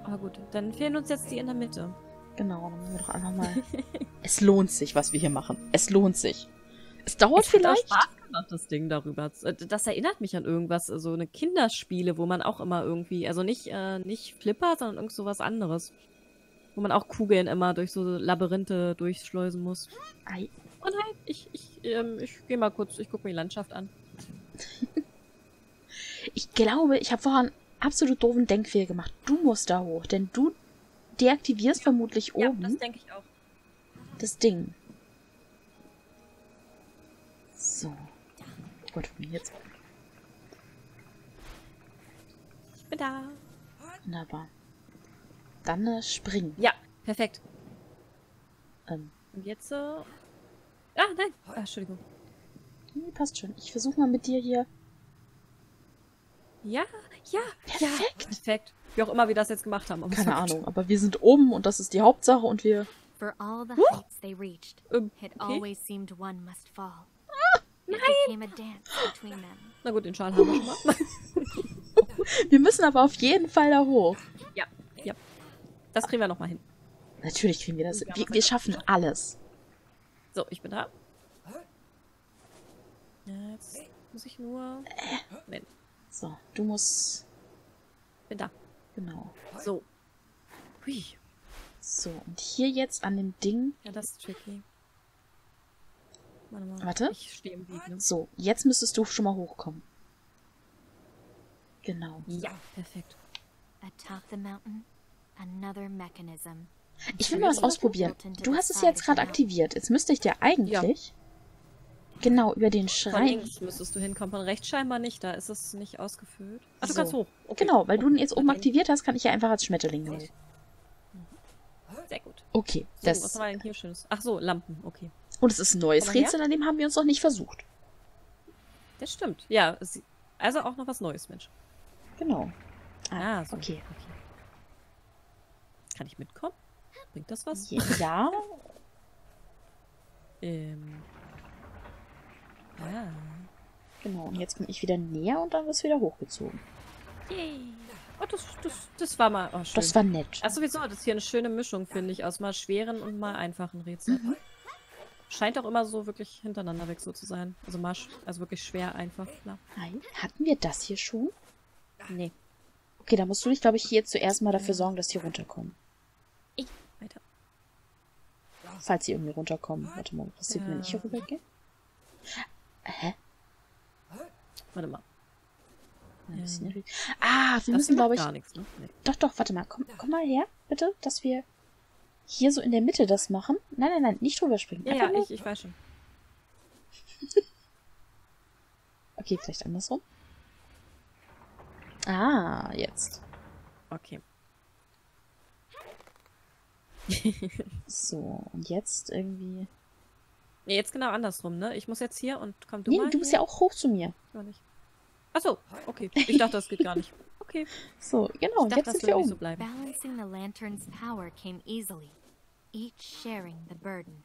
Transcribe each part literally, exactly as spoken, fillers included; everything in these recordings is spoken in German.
Ah gut, dann fehlen uns jetzt die in der Mitte. Genau, dann müssen wir doch einfach mal... Es lohnt sich, was wir hier machen. Es lohnt sich. Es dauert es vielleicht... Es hat auch Spaß gemacht, das Ding darüber. Das erinnert mich an irgendwas, so eine Kinderspiele, wo man auch immer irgendwie, also nicht, äh, nicht Flipper, sondern irgend so was anderes. Wo man auch Kugeln immer durch so Labyrinthe durchschleusen muss. Ei. Oh nein, ich, ich, ähm, ich gehe mal kurz, ich gucke mir die Landschaft an. Ich glaube, ich habe vorher einen absolut doofen Denkfehler gemacht. Du musst da hoch, denn du deaktivierst ja. vermutlich ja, oben das denke ich auch. Das Ding. So. Oh Gott, jetzt. Ich bin da. Wunderbar. Dann äh, springen. Ja, perfekt. Ähm. Und jetzt so. Äh... Ah, nein. Ah, Entschuldigung. Nee, passt schon. Ich versuche mal mit dir hier. Ja, ja, perfekt. Ja, perfekt. Wie auch immer wir das jetzt gemacht haben. Keine Ahnung, aber wir sind oben und das ist die Hauptsache und wir... For all the heights they reached, ähm, it okay. always seemed one must fall. Ah, it became a dance between them. Na gut, den Schal haben wir schon mal. Wir müssen aber auf jeden Fall da hoch. Ja, ja. Das kriegen wir noch mal hin. Natürlich kriegen wir das. Wir, wir schaffen alles. So, ich bin da. Jetzt muss ich nur... Äh. So, du musst... Bin da. Genau. So. Hui. So, und hier jetzt an dem Ding... Ja, das ist tricky. Warte mal. Warte. Ich stehe im Weg, ne? So, jetzt müsstest du schon mal hochkommen. Genau. Ja, perfekt. Atop the mountain, another mechanism. Ich will mal was ausprobieren. Du hast es jetzt gerade aktiviert. Jetzt müsste ich dir eigentlich... Ja. Genau, über den Schrein. Von links müsstest du hinkommen, von rechts scheinbar nicht. Da ist es nicht ausgefüllt. Ach, du so. kannst hoch. Okay. Genau, weil du ihn jetzt oben aktiviert hast, kann ich ja einfach als Schmetterling nehmen. Sehr gut. Okay. So, das was haben wir denn hier Schönes? Ach so, Lampen, okay. Und es ist ein neues Rätsel, an dem haben wir uns noch nicht versucht. Das stimmt. Ja, also auch noch was Neues, Mensch. Genau. Ah, so. Okay. okay. Kann ich mitkommen? Bringt das was? Ja. ähm... Ah. Genau, und jetzt bin ich wieder näher und dann wirst du wieder hochgezogen. Yay. Oh, das, das, das war mal oh, schön. Das war nett. Ach sowieso, das ist hier eine schöne Mischung, finde ich, aus mal schweren und mal einfachen Rätseln. Mhm. Scheint auch immer so wirklich hintereinander weg so zu sein. Also mal, also wirklich schwer, einfach, klar. Nein, hatten wir das hier schon? Nee. Okay, da musst du dich, glaube ich, hier zuerst mal dafür sorgen, dass die runterkommen. Ich, weiter. Falls sie irgendwie runterkommen. Warte mal, passiert, ja. wenn ich hier rübergehe? Hä? Warte mal. Ähm. Ah, wir müssen, glaube ich... Gar nichts, ne? Nee. Doch, doch, warte mal. Komm, komm mal her, bitte, dass wir hier so in der Mitte das machen. Nein, nein, nein, nicht drüber springen. Ja, ja, ich, ich weiß schon. Okay, vielleicht andersrum. Ah, jetzt. Okay. So, und jetzt irgendwie... Nee, jetzt genau andersrum, ne? Ich muss jetzt hier und komm du nee, mal du bist hier. ja auch hoch zu mir. Gar nicht. Achso, okay. Ich dachte, das geht gar nicht. Okay. So, genau, ich dachte, jetzt sind wir oben. So bleiben. Balancing the lantern's power came easily, each sharing the burden.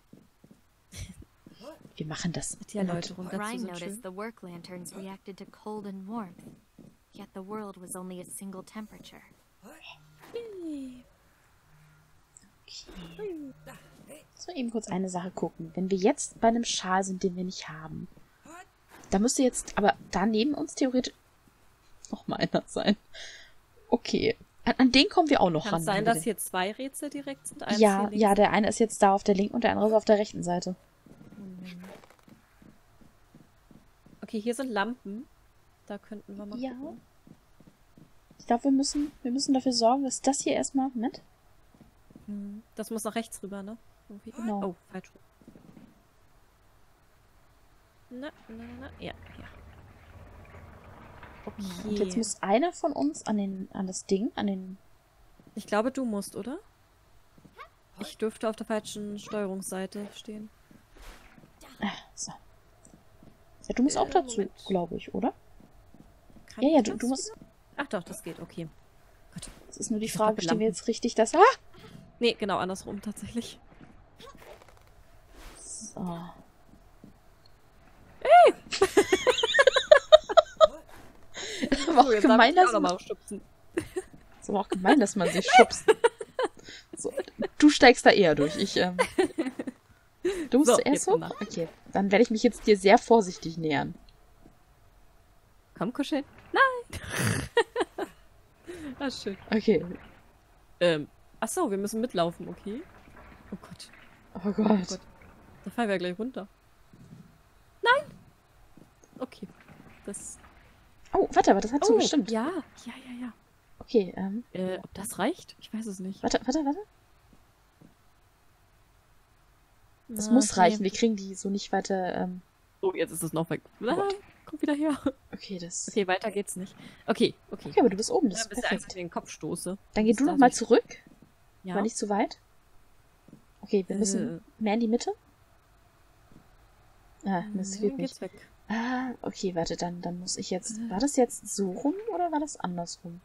Wir machen das. Ja, Leute, Ryan noticed the work lanterns reacted to cold and warmth, yet the world was only a single temperature. Okay. So, eben kurz eine Sache gucken. Wenn wir jetzt bei einem Schal sind, den wir nicht haben, da müsste jetzt, aber da neben uns theoretisch noch mal einer sein. Okay. An, an den kommen wir auch noch Kann ran. Kann es sein, dass hier zwei Rätsel direkt sind? Eins ja, ja, der eine ist jetzt da auf der linken und der andere ist auf der rechten Seite. Okay, hier sind Lampen. Da könnten wir mal ja. gucken. Ich glaube, wir müssen, wir müssen dafür sorgen, dass das hier erstmal... Moment. Das muss nach rechts rüber, ne? Irgendwie. Genau. Oh, falsch. Na, na, na, ja, ja. Okay. Und jetzt muss einer von uns an den, an das Ding, an den... Ich glaube, du musst, oder? Ich dürfte auf der falschen Steuerungsseite stehen. Ah, so. Ja, du musst äh, auch dazu, glaube ich, oder? Kann ja, ja, du, du musst... Ach doch, das geht, okay. Gott. Das ist nur die Frage, stehen wir jetzt richtig das... Ah! Nee, genau andersrum tatsächlich. So. Ey! Aber auch gemein, dass auch noch mal stupsen. So, aber auch gemein, dass man sich schubst. So, du steigst da eher durch. Ich, ähm... Du musst So, zuerst jetzt hoch? danach. Okay, dann werde ich mich jetzt dir sehr vorsichtig nähern. Komm, kuscheln. Nein! Das ist schön. Okay. Ähm, achso, wir müssen mitlaufen, okay? Oh Gott. Oh Gott. Oh Gott. Da fallen wir gleich runter. Nein! Okay. Das... Oh, warte, aber das hat so Oh, bestimmt. ja. Ja, ja, ja. Okay, ähm... Äh, ob das reicht? Ich weiß es nicht. Warte, warte, warte. Das Ah, muss okay. reichen. Wir kriegen die so nicht weiter, ähm... Oh, jetzt ist es noch weg. Ah, Gott. komm wieder her. Okay, das... Okay, weiter geht's nicht. Okay, okay. Okay, aber du bist oben, das Ja, ist bis er einfach perfekt. in den Kopf stoße. Dann geh Bis du da noch mal durch- zurück. Ja. Aber nicht zu weit. Okay, wir müssen Äh. mehr in die Mitte. Ah, das Dann geht nicht. geht's weg. Ah, okay, warte, dann, dann muss ich jetzt... Äh. War das jetzt so rum oder war das andersrum?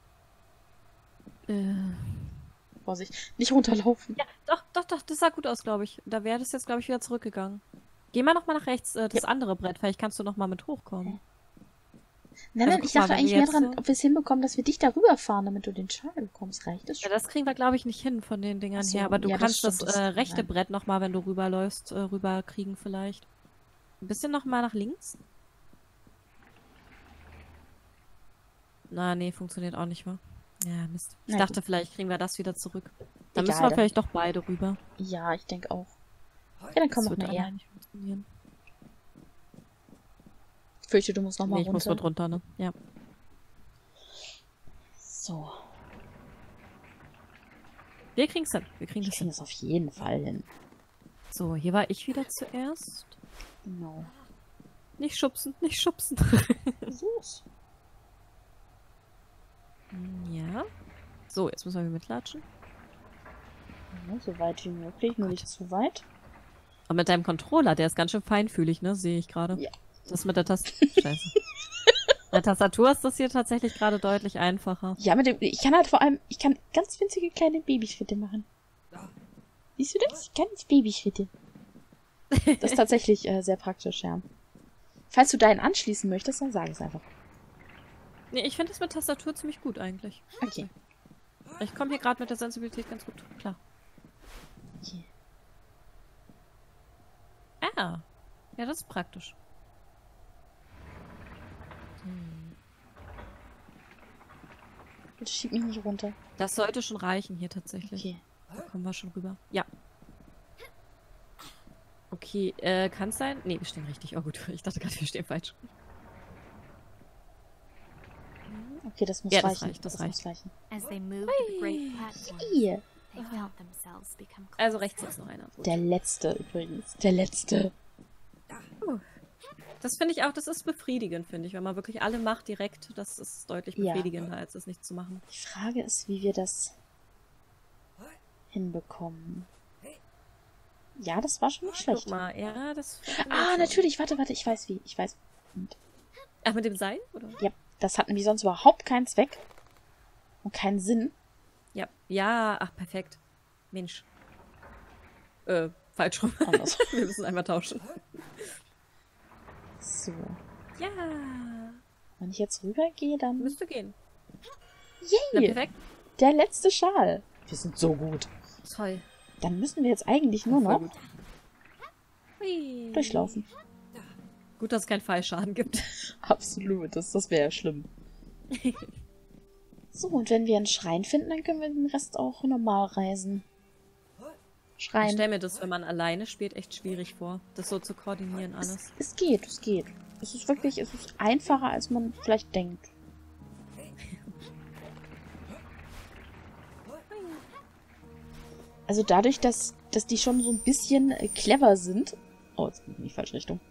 Äh, Vorsicht, nicht runterlaufen. ja, doch, doch, doch, das sah gut aus, glaube ich. Da wäre das jetzt, glaube ich, wieder zurückgegangen. Geh mal noch mal nach rechts, äh, das andere Brett. Vielleicht kannst du noch mal mit hochkommen. Nein, Also nein, guck ich mal, dachte wenn eigentlich wir mehr jetzt dran, so- ob wir es hinbekommen, dass wir dich darüber fahren, damit du den Schal bekommst. Reicht das Ja, schon? das kriegen wir, glaube ich, nicht hin von den Dingern Ach so, her. Aber du ja, das kannst stimmt, das, das äh, kann rechte sein. Brett noch mal, wenn du rüberläufst, äh, rüberkriegen vielleicht. Ein bisschen noch mal nach links. Na, nee, funktioniert auch nicht, wa? Ja, Mist. Ich Na dachte, vielleicht kriegen wir das wieder zurück. Dann müssen Egal, wir dann- vielleicht doch beide rüber. Ja, ich denke auch. Ja, dann komm Das noch wird mal eher. allein nicht funktionieren. Ich fürchte, du musst noch mal Nee, ich muss runter. mit runter, ne? Ja. So, Wir kriegen's hin. Wir kriegen wir das kriegen hin. es auf jeden Fall hin. So, hier war ich wieder zuerst. Genau. Nicht schubsen, nicht schubsen. Süß. Ja. So, jetzt müssen wir mitlatschen. Ja, so weit wie möglich, nur nicht zu weit. Und mit deinem Controller, der ist ganz schön feinfühlig, ne? Sehe ich gerade. Ja. Das mit der Tastatur. Scheiße. Mit der Tastatur ist das hier tatsächlich gerade deutlich einfacher. Ja, mit dem, ich kann halt vor allem, ich kann ganz winzige kleine Babyschritte machen. Siehst du das? Ganz Babyschritte. Das ist tatsächlich äh, sehr praktisch, ja. Falls du deinen anschließen möchtest, dann sag es einfach. Nee, ich finde das mit Tastatur ziemlich gut eigentlich. Okay. Ich komme hier gerade mit der Sensibilität ganz gut klar. Okay. Ah. Ja, das ist praktisch. Bitte schieb mich nicht runter. Das sollte schon reichen hier tatsächlich. Okay. Da kommen wir schon rüber. Ja. Okay, äh, kann es sein? Nee, wir stehen richtig. Oh gut, ich dachte gerade, wir stehen falsch. Okay, das muss Ja, das reichen. reicht, das reicht. muss reichen. As they moved to the great platform, Hier. they felt themselves become closer. Also rechts ist noch einer. Gut. Der letzte übrigens. Der letzte. Das finde ich auch, das ist befriedigend, finde ich. Wenn man wirklich alle macht direkt, das ist deutlich Ja. befriedigender, als es nicht zu machen. Die Frage ist, wie wir das hinbekommen. Ja, das war schon nicht Guck schlecht. mal, ja, das funktioniert Ah, schon. natürlich. Warte, warte. Ich weiß wie. Ich weiß. Und, Ach, mit dem Seil, oder? ja, das hat nämlich sonst überhaupt keinen Zweck. Und keinen Sinn. Ja. Ja, ach, perfekt. Mensch. Äh, falsch rum. Anders. Wir müssen einmal tauschen. So. Ja, Wenn ich jetzt rübergehe, dann... müsste gehen. Na, Yay! perfekt. Der letzte Schal. Wir sind so gut. Toll. Dann müssen wir jetzt eigentlich nur Voll noch gut. Hui. durchlaufen. Gut, dass es keinen Fallschaden gibt. Absolut. Das, das wäre ja schlimm. So, und wenn wir einen Schrein finden, dann können wir den Rest auch normal reisen. Ich Schrein. stelle mir das, wenn man alleine spielt, echt schwierig vor, das so zu koordinieren Es, alles. es geht, es geht. Es ist wirklich, es ist einfacher, als man vielleicht denkt. Also dadurch, dass, dass die schon so ein bisschen äh, clever sind. Oh, jetzt bin ich in die falsche Richtung.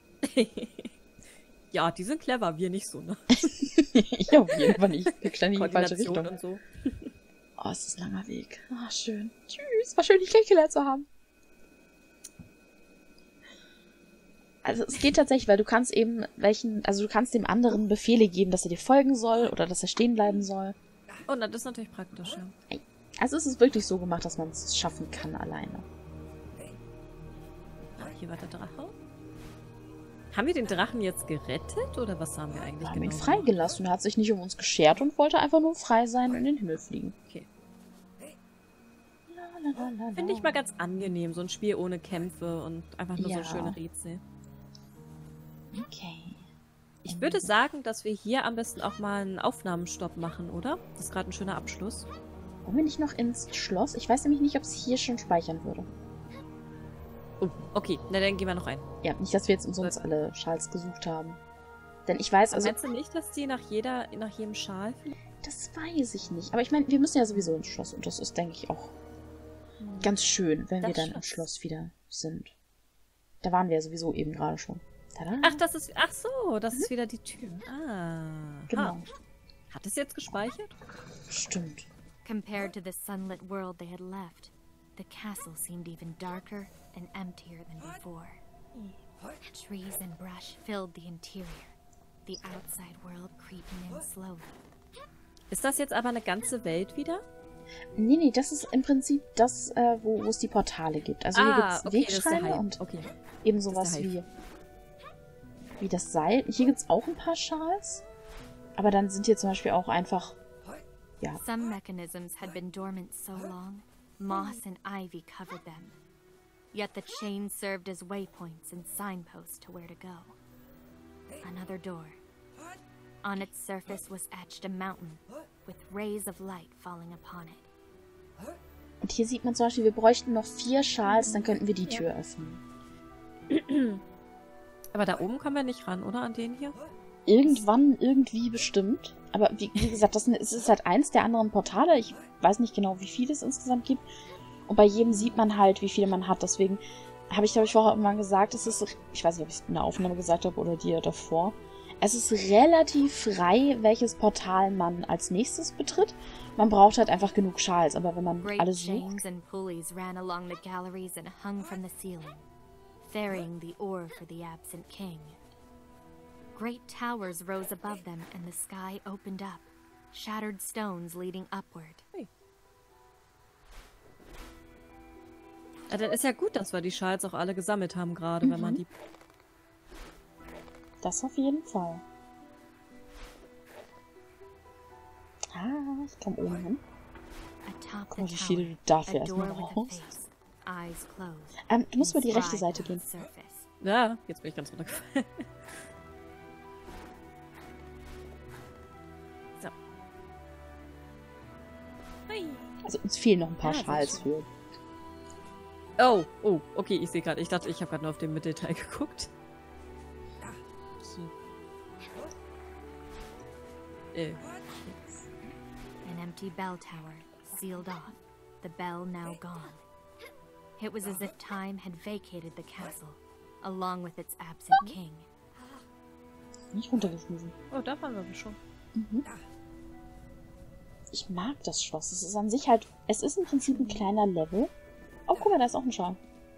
Ja, die sind clever, wir nicht so, ne? Ich auf jeden Fall nicht. Wir standen in die falsche Koordination Richtung. und so. Oh, es ist ein langer Weg. Ah, schön. Tschüss. War schön, dich kennengelernt zu haben. Also es geht tatsächlich, weil du kannst eben welchen, also du kannst dem anderen Befehle geben, dass er dir folgen soll oder dass er stehen bleiben soll. Oh, na, das ist natürlich praktisch, ja. Also es ist wirklich so gemacht, dass man es schaffen kann alleine. Ah, hier war der Drache. Haben wir den Drachen jetzt gerettet oder was haben wir eigentlich Wir haben genau ihn freigelassen. Er hat sich nicht um uns geschert und wollte einfach nur frei sein und in den Himmel fliegen. Okay. Lalalala. Finde ich mal ganz angenehm, so ein Spiel ohne Kämpfe und einfach nur Ja. so schöne Rätsel. Okay. Ich würde sagen, dass wir hier am besten auch mal einen Aufnahmenstopp machen, oder? Das ist gerade ein schöner Abschluss. Wollen wir nicht noch ins Schloss? Ich weiß nämlich nicht, ob es hier schon speichern würde. Oh, okay, na dann gehen wir noch rein. Ja, nicht, dass wir jetzt umsonst alle Schals gesucht haben. Denn ich weiß, also, Meinst du nicht, dass die nach jeder, nach jedem Schal finden? das weiß ich nicht. Aber ich meine, wir müssen ja sowieso ins Schloss und das ist, denke ich, auch ganz schön, wenn Das wir dann im Schloss. Schloss wieder sind. Da waren wir ja sowieso eben gerade schon. Tada. Ach, das ist. Ach so, das ist wieder die Tür. Ah. Genau. Ha. Hat es jetzt gespeichert? Stimmt. Compared to the sunlit world they had left, the castle seemed even darker and emptier than before. Trees and brush filled the interior, the outside world creeping in slowly. Ist das jetzt aber eine ganze Welt wieder? Nee, nee, das ist im Prinzip das, äh, wo, wo es die Portale gibt. Also hier gibt es Ah, okay, das ist der Wegschreine Hype. und Okay. eben ist sowas der wie, wie das Seil. Hier gibt es auch ein paar Schals. Aber dann sind hier zum Beispiel auch einfach, ja, Some mechanisms had been dormant so long, moss and ivy covered them. Yet the chains served as waypoints and signposts to where to go. Another door. On its surface was etched a mountain, with rays of light falling upon it. und hier sieht man zum Beispiel, wir bräuchten noch vier Schals, dann könnten wir die Tür öffnen. Aber da oben kommen wir nicht ran, oder? An den hier? Irgendwann, irgendwie bestimmt. Aber wie, wie gesagt, das es ist halt eins der anderen Portale. Ich weiß nicht genau, wie viele es insgesamt gibt. Und bei jedem sieht man halt, wie viele man hat. Deswegen habe ich, glaube ich, vorher irgendwann gesagt, es ist, ich weiß nicht, ob ich es in der Aufnahme gesagt habe oder dir davor. Es ist relativ frei, welches Portal man als nächstes betritt. Man braucht halt einfach genug Schals. Aber wenn man Great alle sucht, chains and pulleys ran along the galleries and hung from the ceiling, ferrying the ore for the absent king. Great towers rose above them and the sky opened up, shattered stones leading upward. Ja, dann ist ja gut, dass wir die Schals auch alle gesammelt haben gerade, wenn man Mhm. die... das auf jeden Fall. Ah, ich komme oben hin. Atop Guck mal, the wie viele tower, du dafür a erstmal door with a brauchst. face, eyes closed. Ähm, du musst über die and rechte slide Seite down gehen. the surface. Ja, jetzt bin ich ganz runtergefallen. So. Hui. Also uns fehlen noch ein paar Ja, sehr Schals schön. für. Oh, oh, okay, ich sehe gerade. Ich dachte, ich habe gerade nur auf den Mittelteil geguckt. So. Äh, An empty bell tower, sealed off, the bell now gone. It was as if time had vacated the castle, along with its absent king. Nicht runtergeschmissen. oh, da waren wir schon. Mhm. Ich mag das Schloss. Es ist an sich halt, es ist im Prinzip ein kleiner Level. Oh, guck mal, da ist auch ein Schal.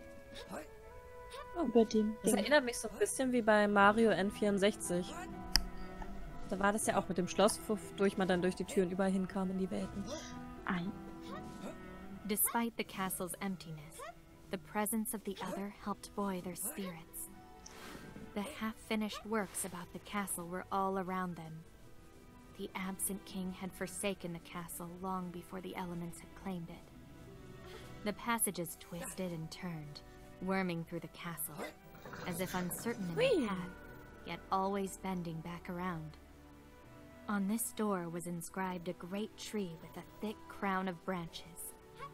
Oh. Über dem Das Ding. erinnert mich so ein bisschen wie bei Mario N vierundsechzig. Da war das ja auch mit dem Schloss, wodurch man dann durch die Türen überall hinkam in die Welten. Ein. Despite the castle's emptiness, the presence of the other helped buoy their spirits. The half-finished works about the castle were all around them. The absent king had forsaken the castle long before the elements had claimed it. The passages twisted and turned, worming through the castle, as if uncertain in Whee! their path, yet always bending back around. On this door was inscribed a great tree with a thick crown of branches.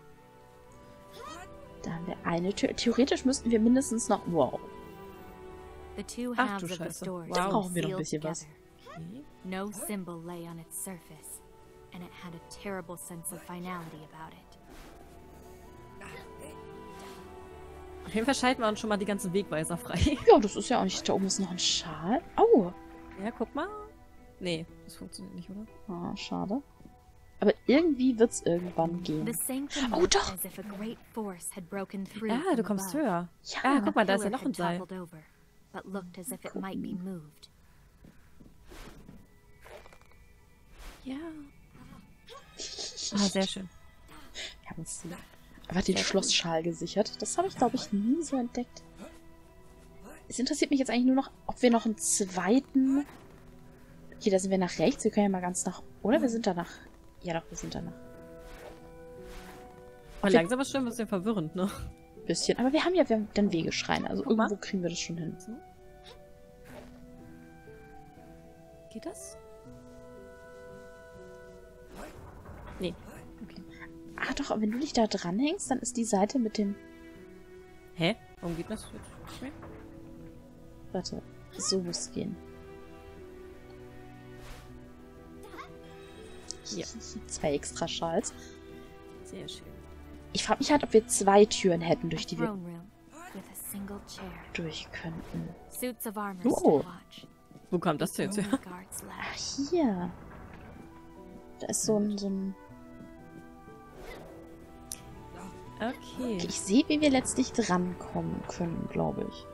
Da haben wir eine Tür. Theoretisch müssten wir mindestens noch. Wow. The two Ach halves du of the Scheiße. door Wow. seemed Brauchen wir noch ein sealed bisschen was. together. Okay. No symbol lay on its surface, and it had a terrible sense of finality about it. Auf jeden Fall schalten wir uns schon mal die ganzen Wegweiser frei. Ja, das ist ja auch nicht. Da oben ist noch ein Schal. Oh. Ja, guck mal. Nee, das funktioniert nicht, oder? Ah, schade. Aber irgendwie wird's irgendwann gehen. The sanctum Oh, looked doch. as if a great force had broken through. Ah, from du kommst above. höher. Ja. Ah, guck mal, da A ist ja pillar noch ein had Seil. toppled over, but looked as if it might be moved. Ja. Ah, sehr schön. Wir haben uns aber den Schlossschal gesichert. Das habe ich, glaube ich, nie so entdeckt. Es interessiert mich jetzt eigentlich nur noch, ob wir noch einen zweiten... Okay, da sind wir nach rechts. Wir können ja mal ganz nach... Oder wir sind da nach... Ja doch, wir sind da nach... Aber langsam ist schon ein bisschen verwirrend, ne? Bisschen. Aber wir haben ja wir haben dann Wegeschreine. Also Guck mal. irgendwo kriegen wir das schon hin. So. Geht das? Nee. Okay. Ah doch, aber wenn du dich da dranhängst, dann ist die Seite mit dem... Hä? Warum geht das jetzt nicht mehr? Warte, so muss es gehen. Hier. Zwei extra Schals. Sehr schön. Ich frage mich halt, ob wir zwei Türen hätten, durch die wir Throne room with a single chair. durch könnten. Suits of armor Oh. still watch. Wo kam das denn jetzt Only her? guards Ah, left. hier. Da ist so ein... So ein Okay. okay, ich sehe, wie wir letztlich drankommen können, glaube ich.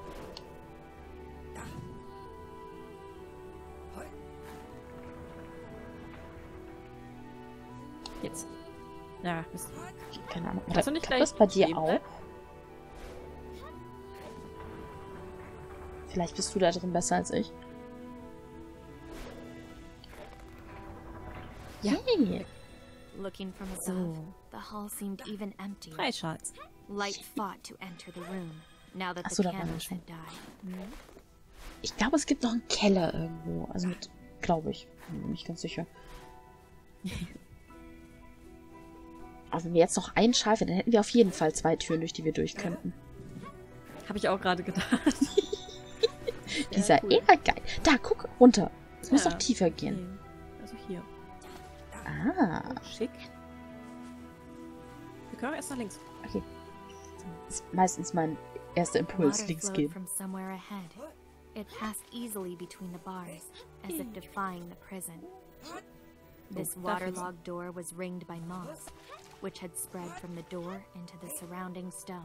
Jetzt. Ja, Mist. Okay, keine Ahnung. Kannst du nicht Klappt gleich das bei dir stehen auch? bleiben? Vielleicht bist du da drin besser als ich. Ja. Hey. Looking from above, So. the hall seemed even empty. Drei Schals. Light fought to enter the room, now that Ach the so, da waren wir candles schon. had died. Ich glaube, es gibt noch einen Keller irgendwo. Also mit, glaube ich. Bin nicht ganz sicher. Aber wenn wir jetzt noch einen Schal finden, dann hätten wir auf jeden Fall zwei Türen, durch die wir durch könnten. Habe ich auch gerade gedacht. Dieser cool. eher geil. Da, guck, runter. Es muss Ja. noch tiefer gehen. Nee. Also hier. Ah. Schick. Wir können auch erst nach links. Okay. Das ist meistens mein erster Impuls, Water links flowed gehen. from somewhere ahead. It passed easily between the bars, as if defying the prison. This Oh, that is- waterlogged door was ringed by moss, which had spread from the door into the surrounding stone.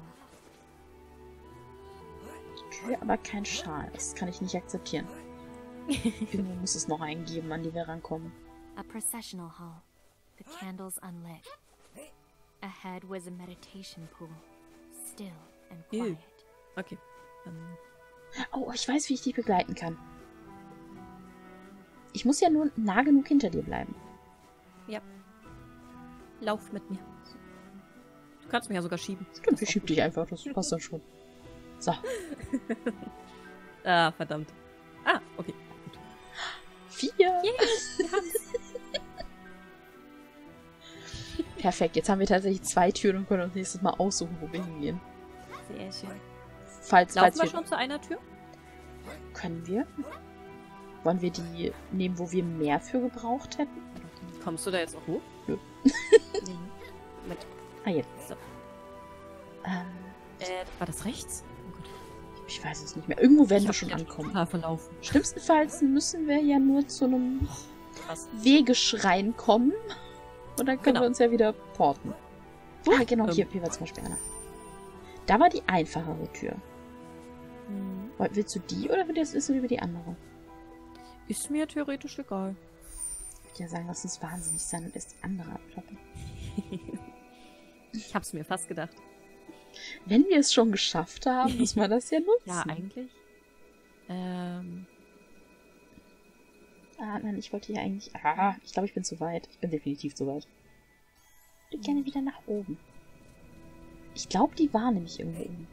Tür, aber kein Schal. Das kann ich nicht akzeptieren. Irgendwo muss es noch einen geben, an die wir rankommen. A processional hall, the candles unlit. Ahead was a meditation pool, still and Ew. quiet. Okay. Dann Oh, ich weiß, wie ich dich begleiten kann. Ich muss ja nur nah genug hinter dir bleiben. lauf mit mir. Du kannst mich ja sogar schieben. Stimmt, ich schieb dich einfach. Das passt dann schon. So. Ah, verdammt. Ah, okay. Vier. Perfekt, jetzt haben wir tatsächlich zwei Türen und können uns nächstes Mal aussuchen, wo wir hingehen. Sehr schön. Falls, Laufen falls wir wir... schon zu einer Tür? Können wir? Wollen wir die nehmen, wo wir mehr für gebraucht hätten? Kommst du da jetzt auch hoch? Nö. Nee. Mit. Ah, jetzt. So. Ähm, Äh, war das rechts? Oh Gott. ich weiß es nicht mehr. Irgendwo werden Ich wir hab schon jetzt ankommen. total verlaufen. Schlimmstenfalls müssen wir ja nur zu einem Krass. Wegeschrein kommen. Und dann können Genau. wir uns ja wieder porten. Ah, genau, hier, Ähm. hier war zum Beispiel einer. Da war die einfachere Tür. Hm. Woll- Willst du die oder willst du lieber die andere? Ist mir theoretisch egal. Ich würde ja sagen, lass uns wahnsinnig sein und erst die andere abklappen. Ich hab's mir fast gedacht. Wenn wir es schon geschafft haben, muss man das ja nutzen. Ja, eigentlich. Ähm. Ah, nein, ich wollte hier eigentlich... Ah, ich glaube, ich bin zu weit. Ich bin definitiv zu weit. Ich würde gerne wieder nach oben. Ich glaube, die war nämlich irgendwo oben.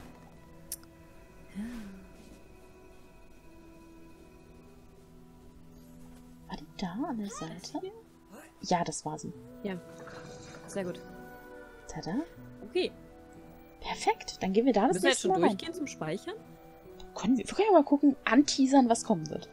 War die da an der Seite? Ja, das war sie. Ja. Sehr gut. Tada. Okay. Perfekt. Dann gehen wir da das Müssen wir jetzt nächste schon Mal rein. durchgehen zum Speichern? Können wir, wir können ja mal gucken, anteasern, was kommen wird.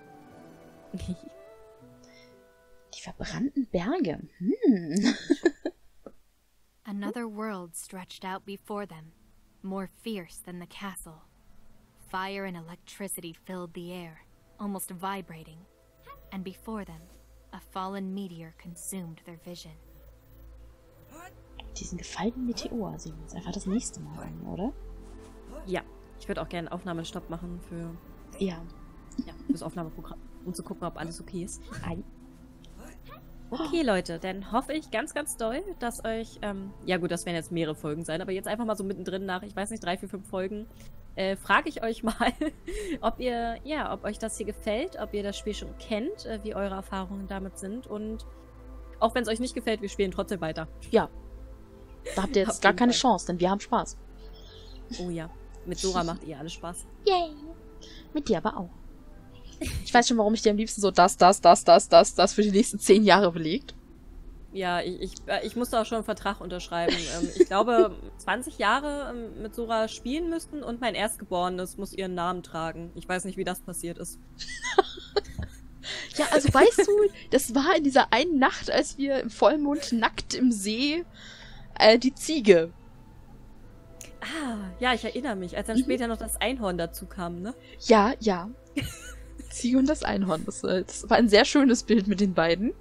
Die verbrannten Berge. Hm. Another world stretched out before them, more fierce than the castle. Fire and electricity filled the air, almost vibrating. And before them, a fallen meteor consumed their vision. Diesen gefallenen Meteor sehen wir uns einfach das nächste Mal an, oder? Ja. Ich würde auch gerne Aufnahmestopp machen für, Ja. ja, fürs Aufnahmeprogramm, um zu gucken, ob alles okay ist. Ei. Okay, Leute, dann hoffe ich ganz, ganz doll, dass euch, ähm, ja gut, das werden jetzt mehrere Folgen sein, aber jetzt einfach mal so mittendrin nach, ich weiß nicht, drei, vier, fünf Folgen, äh, frage ich euch mal, ob ihr, ja, ob euch das hier gefällt, ob ihr das Spiel schon kennt, äh, wie eure Erfahrungen damit sind. Und auch wenn es euch nicht gefällt, wir spielen trotzdem weiter. Ja. Da habt ihr jetzt Auf gar jeden keine Fall. Chance, denn wir haben Spaß. Oh ja, mit Sora macht ihr alles Spaß. Yay! Mit dir aber auch. Ich weiß schon, warum ich dir am liebsten so das, das, das, das, das, das für die nächsten zehn Jahre belegt. Ja, ich, ich, äh, ich musste auch schon einen Vertrag unterschreiben. ähm, ich glaube, zwanzig Jahre ähm, mit Sora spielen müssten und mein Erstgeborenes muss ihren Namen tragen. Ich weiß nicht, wie das passiert ist. Ja, also weißt du, das war in dieser einen Nacht, als wir im Vollmond nackt im See äh, die Ziege. Ah, ja, ich erinnere mich, als dann Mhm. später noch das Einhorn dazu kam, ne? Ja, ja. Ziege und das Einhorn. Das, äh, das war ein sehr schönes Bild mit den beiden.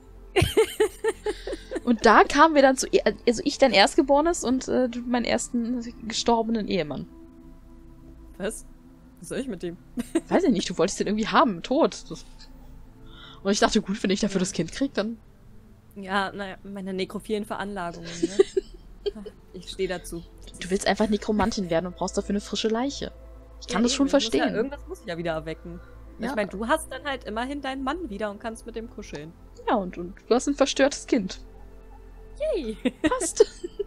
Und da kamen wir dann zu, also ich dein Erstgeborenes und äh, du meinen ersten gestorbenen Ehemann. Was? Was soll ich mit dem? Weiß ich nicht, du wolltest den irgendwie haben, tot. Das und ich dachte, gut, wenn ich dafür das Kind krieg, dann... Ja, naja, meine nekrophilen Veranlagungen, ne? Ich stehe dazu. Du willst einfach Nekromantin werden und brauchst dafür eine frische Leiche. Ich kann Ja, das schon eben, ich muss verstehen. Ja, irgendwas muss ich ja wieder erwecken. Ja. Ich meine, du hast dann halt immerhin deinen Mann wieder und kannst mit dem kuscheln. Ja, und, und du hast ein verstörtes Kind. Yay! Passt.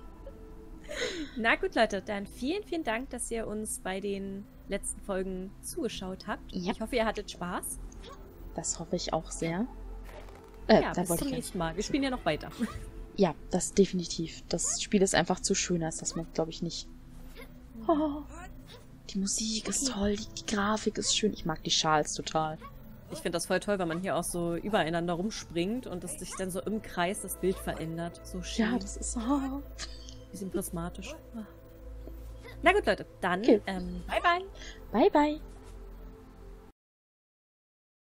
Na gut, Leute, dann vielen, vielen Dank, dass ihr uns bei den letzten Folgen zugeschaut habt. Ja. Ich hoffe, ihr hattet Spaß. Das hoffe ich auch sehr. Äh, Ja, da bis wollte zum ich nächsten Mal. Wir spielen ja noch weiter. Ja, das definitiv. Das Spiel ist einfach zu schön, als dass man, glaube ich, nicht. Oh, die Musik ist toll, die, die Grafik ist schön. Ich mag die Schals total. Ich finde das voll toll, weil man hier auch so übereinander rumspringt und es sich dann so im Kreis das Bild verändert. So schön. Ja, das ist. Oh. Bisschen prismatisch. Na gut, Leute, dann Okay. ähm, bye bye. Bye, bye.